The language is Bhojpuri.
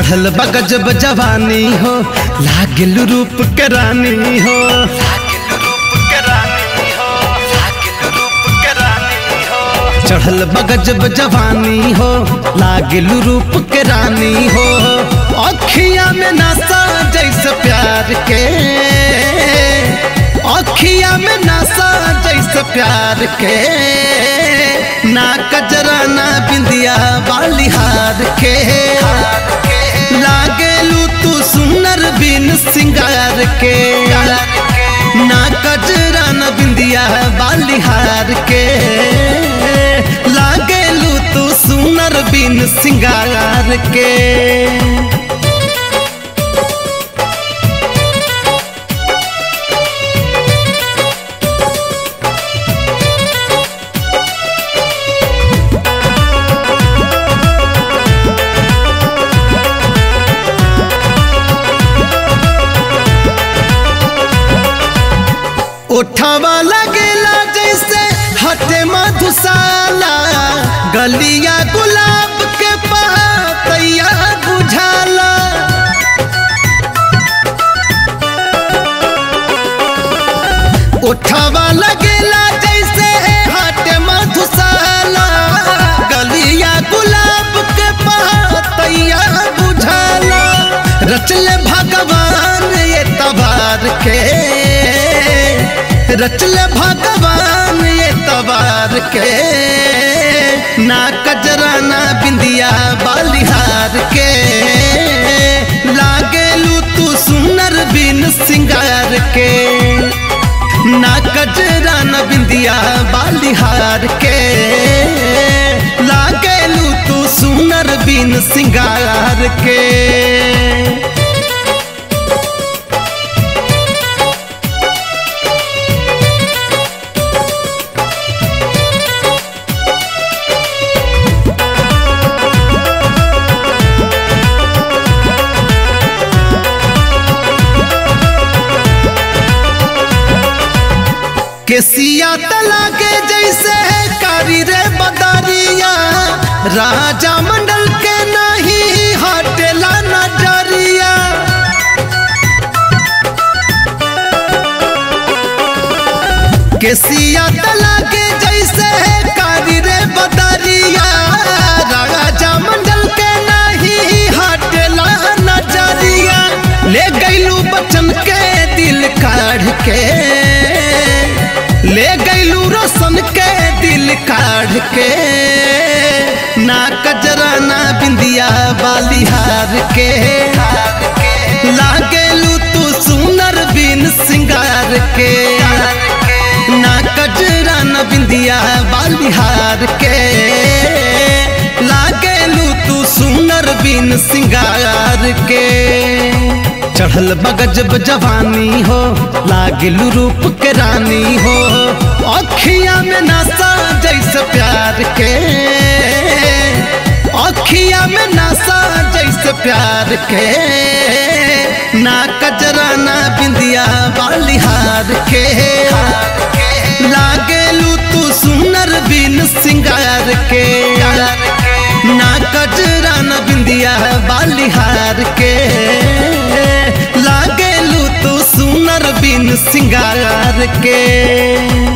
चढ़ल बगजब जवानी हो लागल रूप के रानी हो, चढ़ल बगजब जवानी हो लागल रूप के रानी हो। अखिया में नशा जैसे प्यार के, अखिया में नशा जैसे प्यार के, ना कजरा ना बिंदिया बालिहार के, लागेलू तू सुनर बिन सिंगार के, ना कजरा ना बिंदिया बालिहार के, लागेलू तू सुनर बिन सिंगार के। उठावा लगेला जैसे हटे मधुशाला, गलिया गुलाब के पतैया बुझाला, उठावा लगेला जैसे हटे मधुशाला, गलिया गुलाब के पतैया बुझाला। रचले भगवान ये तबार के, रचले भगवान ये तबार के, ना कजरा ना बिंदिया बालिहार के, लागेलू तू सुनर बिन सिंगार के, ना कजरा ना बिंदिया बालिहार के, लागेलू तू सुनर बिन सिंगार के। केसिया तलाके जैसे कारी रे बदरिया, राजा मंडल के नहीं हटेला नजरिया, केसिया तलाके जैसे कारी रे बदरिया, राजा मंडल के नहीं हटेला नजरिया। ले गईलू बचन के दिल काढ़ के, ले गईलू रोशन के दिल काढ़ के, ना कजरा ना बिंदिया बालिहार के, लागेलू तू सुनर बिन सिंगार के, ना कजरा ना बिंदिया बालिहार के, लागेलू तू सुनर बिन सिंगार के। चढ़ल बगजब जवानी हो लागलू रूप के रानी हो, अखिया में नशा जैसे प्यार के, अखिया में नशा जैसे प्यार के, ना कजरा ना बिंदिया बालिहार के, लागेलू तू सुनर बिन सिंगार के, ना कजरा ना बिंदिया बालिहार के, लागेलू तू सुनर बिन सिंगार के।